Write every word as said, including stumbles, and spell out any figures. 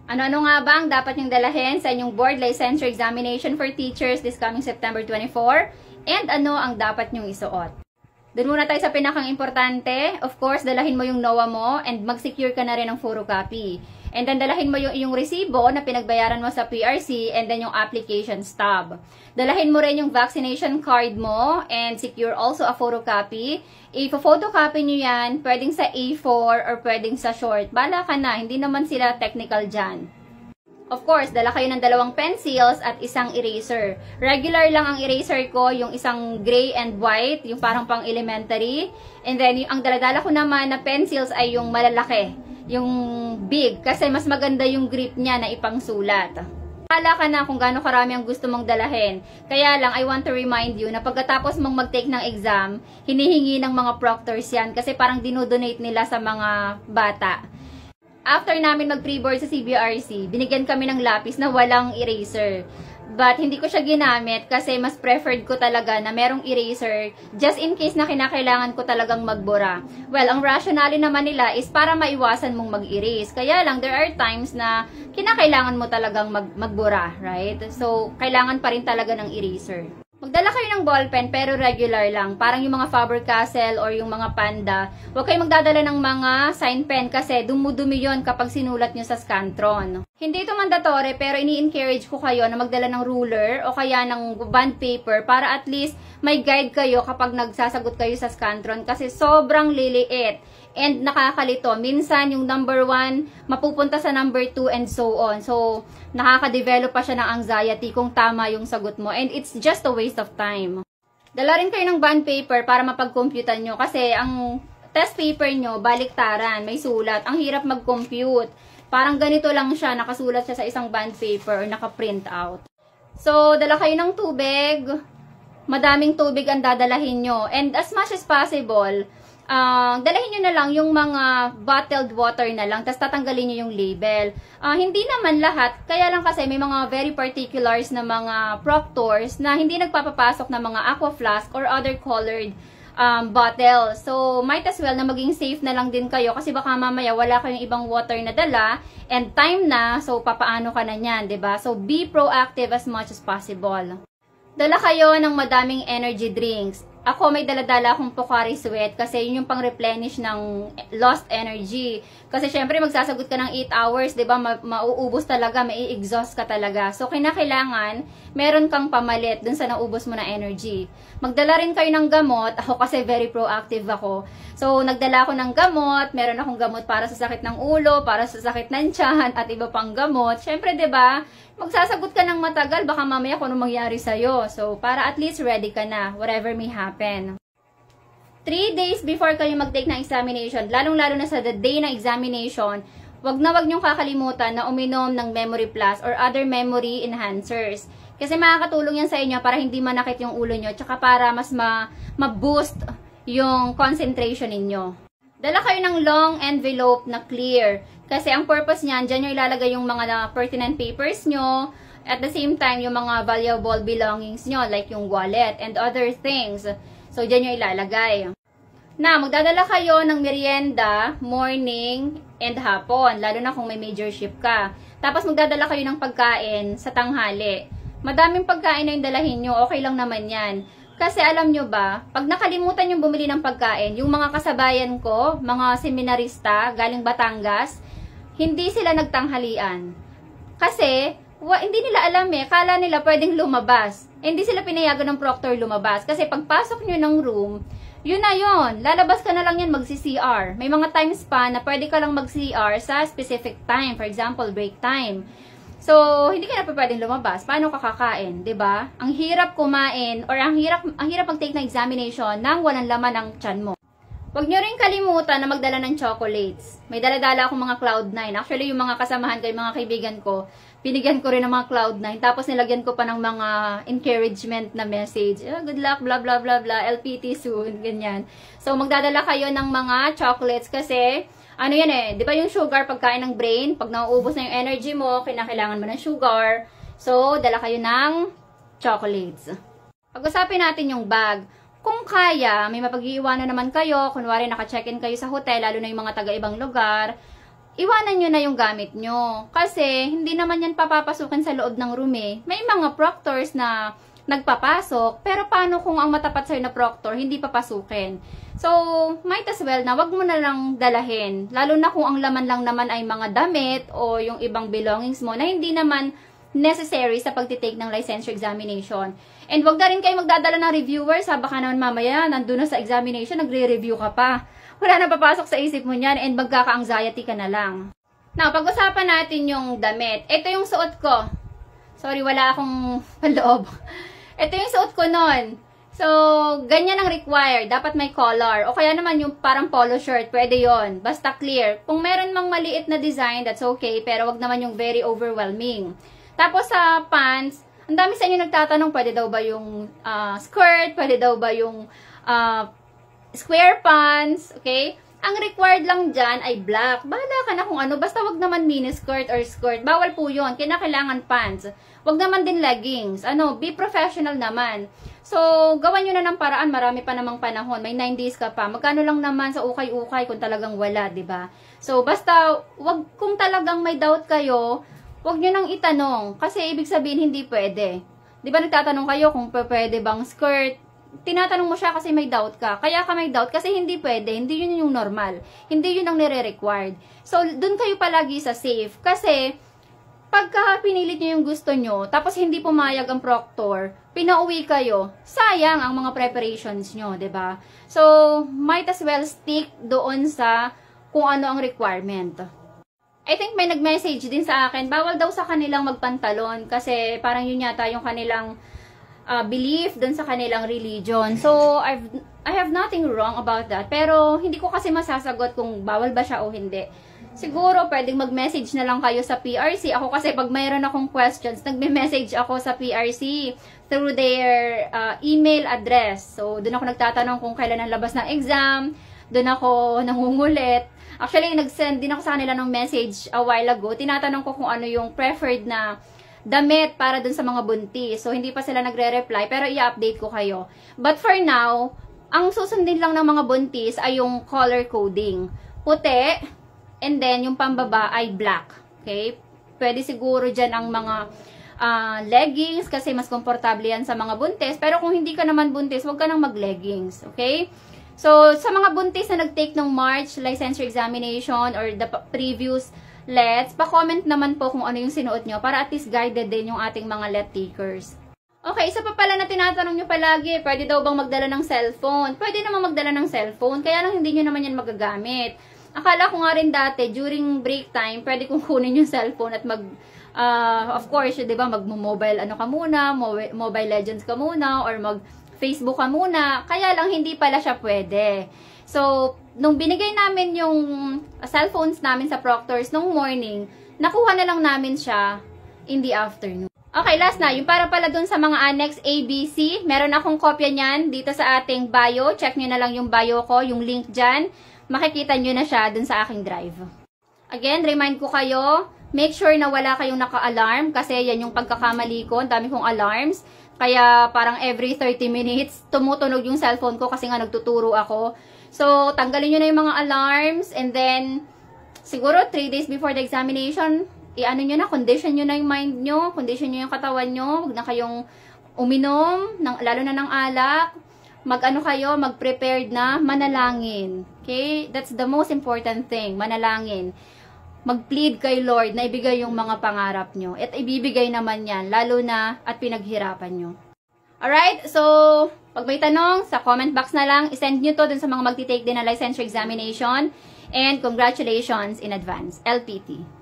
Ano-ano nga ba ang dapat niyong dalahin sa inyong board licensure examination for teachers this coming September twenty-fourth? And ano ang dapat niyong isuot? Doon muna tayo sa pinakang importante. Of course, dalahin mo yung NOAA mo and mag-secure ka na rin ng photocopy. And then, dalahin mo yung iyong resibo na pinagbayaran mo sa P R C and then yung application stub. Dalahin mo rin yung vaccination card mo and secure also a photocopy. I-photocopy nyo yan, pwedeng sa A four or pwedeng sa short. Bala ka na, hindi naman sila technical dyan. Of course, dala kayo ng dalawang pencils at isang eraser. Regular lang ang eraser ko, yung isang gray and white, yung parang pang elementary. And then, yung, ang daladala ko naman na pencils ay yung malalaki, yung big, kasi mas maganda yung grip niya na ipangsulat. Hala ka na kung gaano karami ang gusto mong dalahin. Kaya lang, I want to remind you na pagkatapos mong mag-take ng exam, hinihingi ng mga proctors yan kasi parang dinodonate nila sa mga bata. After namin mag-pre-board sa C B R C, binigyan kami ng lapis na walang eraser. But hindi ko siya ginamit kasi mas preferred ko talaga na merong eraser just in case na kinakailangan ko talagang magbura. Well, ang rationale naman nila is para maiwasan mong mag-erase. Kaya lang, there are times na kinakailangan mo talagang mag magbura, right? So, kailangan pa rin talaga ng eraser. Magdala kayo ng ballpen pero regular lang. Parang yung mga Faber-Castell or yung mga Panda. Huwag kayong magdadala ng mga sign pen kasi dumudumi yon kapag sinulat nyo sa Scantron. Hindi ito mandatory pero ini-encourage ko kayo na magdala ng ruler o kaya ng bond paper para at least may guide kayo kapag nagsasagot kayo sa Scantron kasi sobrang liliit. And nakakalito. Minsan, yung number one, mapupunta sa number two and so on. So, nakaka-develop pa siya ng anxiety kung tama yung sagot mo. And it's just a waste of time. Dala rin kayo ng bond paper para mapag-computan nyo. Kasi, ang test paper nyo, baliktaran, may sulat. Ang hirap mag-compute. Parang ganito lang siya, nakasulat siya sa isang bond paper or naka-print out. So, dala kayo ng tubig. Madaming tubig ang dadalahin nyo. And as much as possible, Uh, dalahin nyo na lang yung mga bottled water na lang, tapos tatanggalin nyo yung label. Uh, hindi naman lahat, kaya lang kasi may mga very particulars na mga proctors na hindi nagpapapasok na mga aqua flask or other colored um, bottle. So, might as well na maging safe na lang din kayo kasi baka mamaya wala kayong ibang water na dala and time na, so papaano ka na yan, diba? So, be proactive as much as possible. Dala kayo ng madaming energy drinks. Ako may daladala akong Pocari Sweat kasi yun yung pang-replenish ng lost energy. Kasi syempre magsasagot ka ng eight hours, 'di ba? Ma mauubos talaga, mai-exhaust ka talaga. So kinakailangan meron kang pamalit dun sa naubos mo na energy. Magdala rin kayo ng gamot. Ako kasi very proactive ako. So nagdala ako ng gamot, meron akong gamot para sa sakit ng ulo, para sa sakit ng tiyan at iba pang gamot. Syempre 'di ba? Magsasagot ka ng matagal, baka mamaya kung ano mangyari sa'yo. So, para at least ready ka na, whatever may happen. Three days before kayo mag-take ng examination, lalong-lalo na sa the day ng examination, wag na wag niyong kakalimutan na uminom ng Memory Plus or other memory enhancers. Kasi makakatulong yan sa inyo para hindi manakit yung ulo nyo, tsaka para mas ma-boost ma yung concentration ninyo. Dala kayo ng long envelope na clear. Kasi ang purpose niyan, dyan nyo ilalagay yung mga pertinent papers nyo. At the same time, yung mga valuable belongings nyo, like yung wallet and other things. So, dyan nyo ilalagay. Na, magdadala kayo ng merienda, morning, and hapon. Lalo na kung may major shift ka. Tapos, magdadala kayo ng pagkain sa tanghali. Madaming pagkain na yung dalahin nyo, okay lang naman yan. Kasi alam nyo ba, pag nakalimutan yung bumili ng pagkain, yung mga kasabayan ko, mga seminarista, galing Batangas, hindi sila nagtanghalian. Kasi, wa, hindi nila alam eh, kala nila pwedeng lumabas. Eh, hindi sila pinayagan ng proctor lumabas. Kasi pagpasok nyo ng room, yun na yun. Lalabas ka na lang yan mag-C R. May mga times pa na pwede ka lang mag-C R sa specific time. For example, break time. So, hindi ka na pa pwedeng lumabas. Paano ka kakain? Diba? Ang hirap kumain or ang hirap, ang hirap mag-take na examination nang walang laman ang tiyan mo. Huwag nyo rin kalimutan na magdala ng chocolates. May dala-dala akong mga cloud nine. Actually, yung mga kasamahan ko, yung mga kaibigan ko, binigyan ko rin ng mga cloud nine. Tapos nilagyan ko pa ng mga encouragement na message. Oh, good luck, blah, blah, blah, blah, L P T soon, ganyan. So, magdadala kayo ng mga chocolates kasi, ano yan eh, di ba yung sugar pagkain ng brain? Pag nauubos na yung energy mo, kinakailangan mo ng sugar. So, dala kayo ng chocolates. Pag-usapin natin yung bag. Kung kaya, may mapag-iiwanan naman kayo, kunwari naka-check-in kayo sa hotel, lalo na yung mga taga-ibang lugar, iwanan nyo na yung gamit nyo. Kasi, hindi naman yan papapasukin sa loob ng room eh. May mga proctors na nagpapasok, pero paano kung ang matapat sa'yo na proctor, hindi papasukin? So, might as well na wag mo na lang dalahin. Lalo na kung ang laman lang naman ay mga damit o yung ibang belongings mo na hindi naman necessary sa pagtitake ng licensure examination. And wag na rin kayo magdadala ng reviewers, ha? Baka naman mamaya, nandun na sa examination, nagre-review ka pa. Wala na papasok sa isip mo niyan and magkaka-anxiety ka na lang. Now, pag-usapan natin yung damit. Ito yung suot ko. Sorry, wala akong panloob. Ito yung suot ko nun. So, ganyan ang required. Dapat may collar. O kaya naman yung parang polo shirt, pwede yon. Basta clear. Kung meron mang maliit na design, that's okay. Pero wag naman yung very overwhelming. Tapos sa pants, ang dami sa inyo nagtatanong, pwede daw ba yung uh, skirt? Pwede daw ba yung uh, square pants, okay? Ang required lang dyan ay black. Bahala ka na kung ano. Basta wag naman mini skirt or skirt. Bawal po yun. Kinakailangan pants. Wag naman din leggings. Ano, be professional naman. So, gawan nyo na ng paraan. Marami pa namang panahon. May nine days ka pa. Magkano lang naman sa ukay-ukay kung talagang wala, ba diba? So, basta, wag, kung talagang may doubt kayo, wag nyo nang itanong. Kasi, ibig sabihin, hindi pwede. Diba nagtatanong kayo kung pwede bang skirt? Tinatanong mo siya kasi may doubt ka. Kaya ka may doubt kasi hindi pwede. Hindi yun yung normal. Hindi yun ang nire-required. So, dun kayo palagi sa safe. Kasi, pagka pinilit nyo yung gusto nyo, tapos hindi pumayag ang proctor, pinauwi kayo, sayang ang mga preparations nyo, ba diba? So, might as well stick doon sa kung ano ang requirement. I think may nag-message din sa akin, bawal daw sa kanilang magpantalon kasi parang yun yata yung kanilang Uh, belief dun sa kanilang religion. So, I've, I have nothing wrong about that. Pero, hindi ko kasi masasagot kung bawal ba siya o hindi. Siguro, pwedeng mag-message na lang kayo sa P R C. Ako kasi, pag mayroon akong questions, nagme-message ako sa P R C through their uh, email address. So, dun ako nagtatanong kung kailan ang labas ng exam. Dun ako nangungulit. Actually, nag-send din ako sa kanila ng message a while ago. Tinatanong ko kung ano yung preferred na damit para dun sa mga buntis. So, hindi pa sila nagre-reply, pero i-update ko kayo. But for now, ang susundin lang ng mga buntis ay yung color coding. Puti, and then yung pambaba ay black. Okay? Pwede siguro dyan ang mga uh, leggings kasi mas komportable yan sa mga buntis. Pero kung hindi ka naman buntis, huwag ka nang mag-leggings. Okay? So, sa mga buntis na nag-take ng March licensure examination or the previous Let's, pa-comment naman po kung ano yung sinuot nyo para at least guided din yung ating mga let takers. Okay, isa pa pala na tinatanong nyo palagi, pwede daw bang magdala ng cellphone? Pwede naman magdala ng cellphone, kaya lang hindi nyo naman yan magagamit. Akala ko nga rin dati, during break time, pwede kong kunin yung cellphone at mag, uh, of course, di ba, mag-mobile ano ka muna, mobile legends ka muna, or mag-Facebook ka muna, kaya lang hindi pala siya pwede. So, nung binigay namin yung cellphones namin sa proctors nung morning, nakuha na lang namin siya in the afternoon. Okay, last na. Yung para pala dun sa mga annex A, B, C, meron akong kopya niyan dito sa ating bio. Check nyo na lang yung bio ko, yung link dyan. Makikita nyo na siya dun sa aking drive. Again, remind ko kayo, make sure na wala kayong naka-alarm kasi yan yung pagkakamali ko. Ang dami kong alarms. Kaya parang every thirty minutes, tumutunog yung cellphone ko kasi nga nagtuturo ako. So, tanggalin nyo na yung mga alarms and then, siguro three days before the examination, i-ano nyo na, condition nyo na yung mind nyo, condition nyo yung katawan nyo, huwag na kayong uminom, ng, lalo na ng alak, mag-ano kayo, mag-prepared na, manalangin. Okay? That's the most important thing, manalangin. Mag-plead kay Lord na ibigay yung mga pangarap nyo. At ibibigay naman yan, lalo na at pinaghirapan nyo. Alright, so, pag may tanong, sa comment box na lang, isend nyo to dun sa mga magti-take din na licensure examination. And congratulations in advance, L P T.